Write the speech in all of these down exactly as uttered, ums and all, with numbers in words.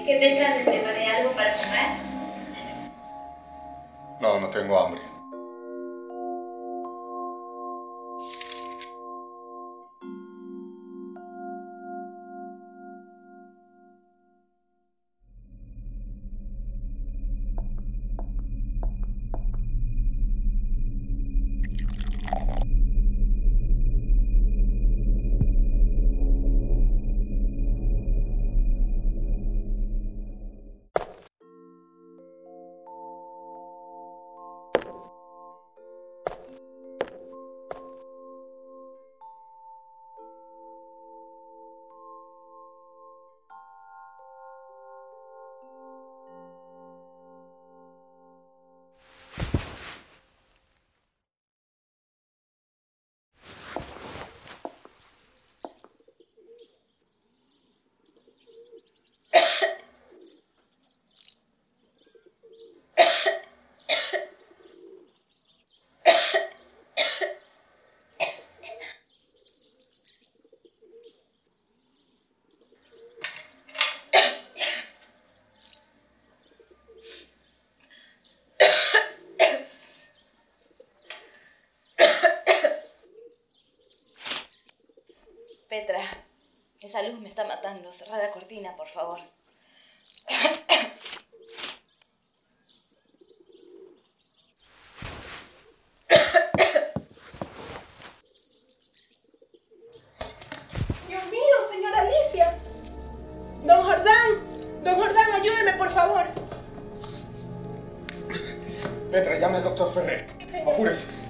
¿Querés que Petra te prepare algo para comer? No, no tengo hambre. Petra, esa luz me está matando. Cerrá la cortina, por favor. Dios mío, señora Alicia. Don Jordán, don Jordán, ayúdeme, por favor. Petra, llame al doctor Ferrer. Apúrese.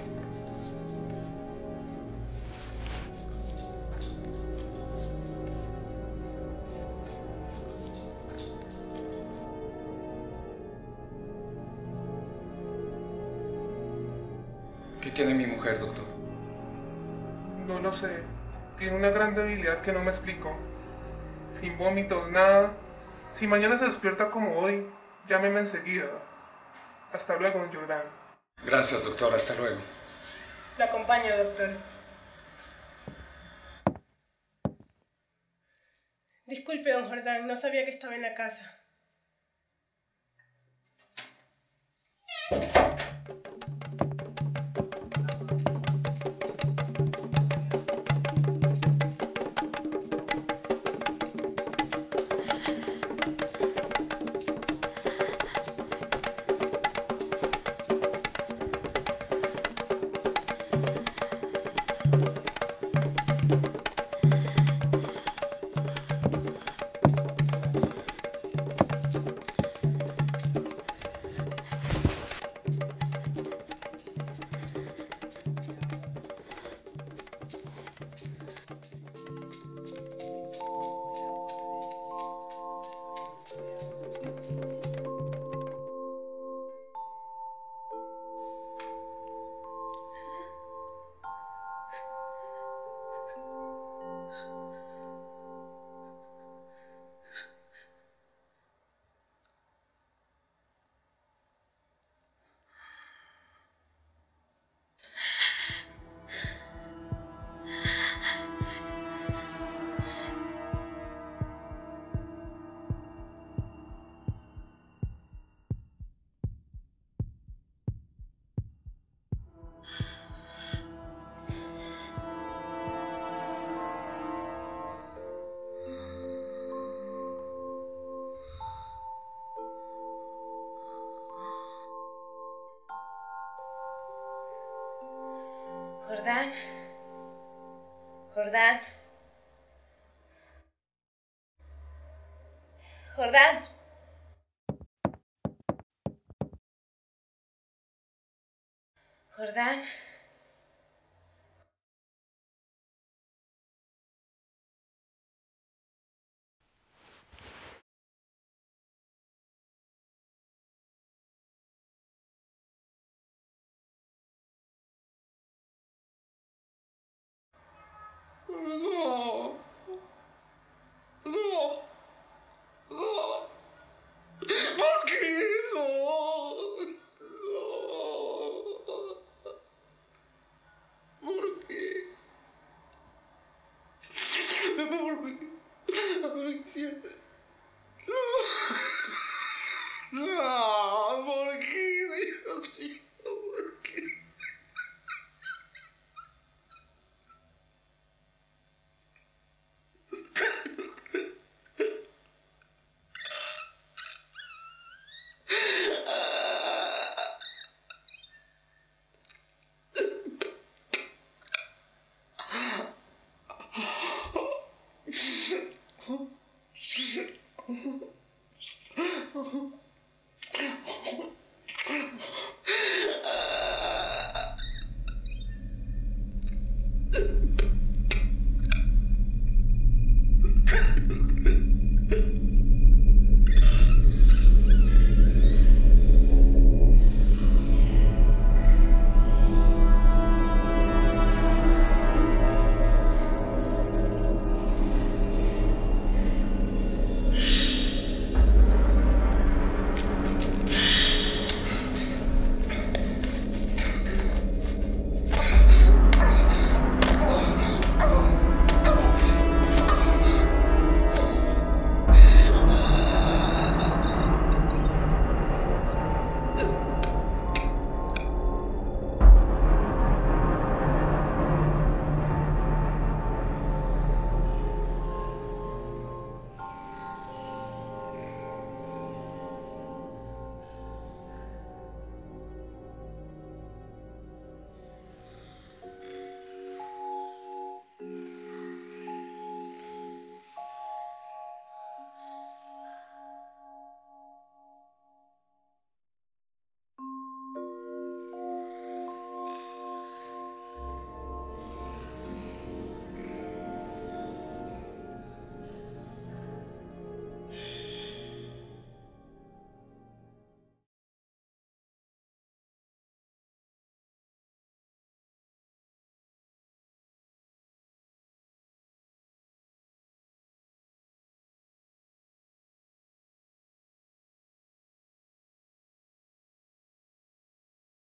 ¿Qué tiene mi mujer, doctor? No lo sé. Tiene una gran debilidad que no me explico. Sin vómitos, nada. Si mañana se despierta como hoy, llámeme enseguida. Hasta luego, don Jordán. Gracias, doctor. Hasta luego. Lo acompaño, doctor. Disculpe, don Jordán, no sabía que estaba en la casa. Jordán. Jordán. Jordán. Jordán. No. No.